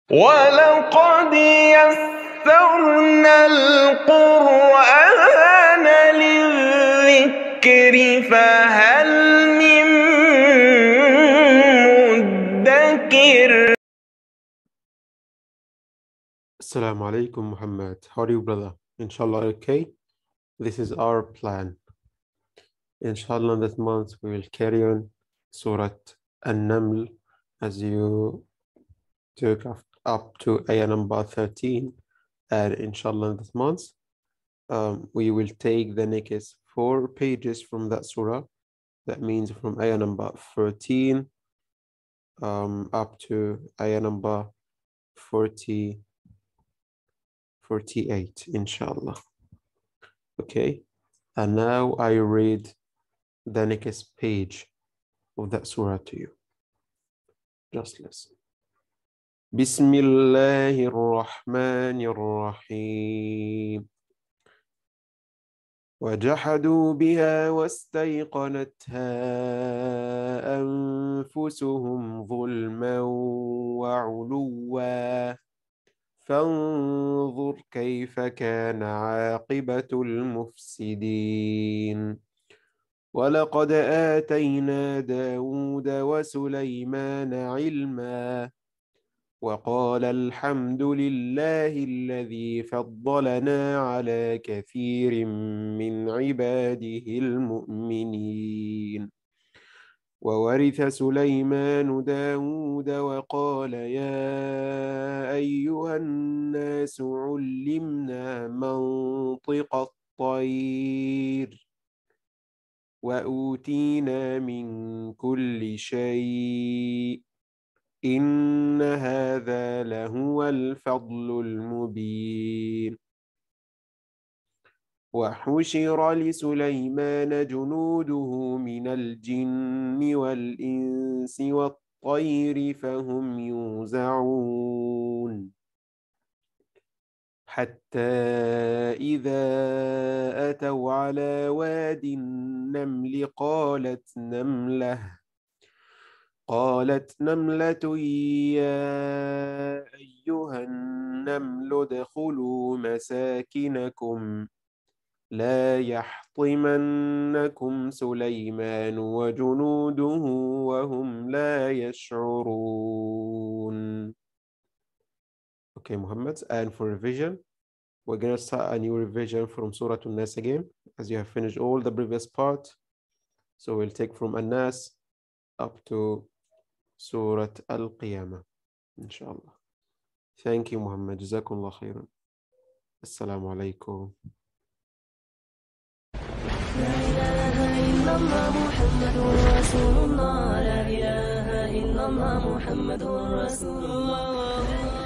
ولقد يسرنا القرآن للذكر فهل من مدكر. Assalamu alaikum, Muhammad. How are you, brother? Inshallah, okay? This is our plan. Inshallah, this month we will carry on Surah An-Naml as you took up to ayah number 13. And inshallah, this month we will take the next 4 pages from that surah. That means from ayah number 13 up to ayah number 48, inshallah. Okay, and now I read the next page of that surah to you. Just listen. Bismillahir Rahmanir Rahim. وجحدوا بها واستيقنتها أنفسهم ظلما وعلوا فانظر كيف كان عاقبة المفسدين ولقد آتينا داود وسليمان علما وقال الحمد لله الذي فضلنا على كثير من عباده المؤمنين وورث سليمان داود وقال يا أيها الناس علمنا منطق الطير وأوتينا من كل شيء إن هذا لهو الفضل المبين وحشر لسليمان جنوده من الجن والإنس والطير فهم يوزعون حتى إذا أتوا على واد النمل قالت نملة يا أيها النمل ادخلوا مساكنكم لا يحطمنكم سليمان وجنوده وهم لا يشعرون. Okay, Muhammad, and for revision, we're going to start a new revision from Surah An-Nas again, as you have finished all the previous part. So we'll take from An-Nas up to Surah Al-Qiyamah, inshallah. Thank you, Muhammad. Jazakumullah khairan. Assalamu alaikum. لا إله إلا الله محمد رسول الله لا إله إلا الله محمد رسول الله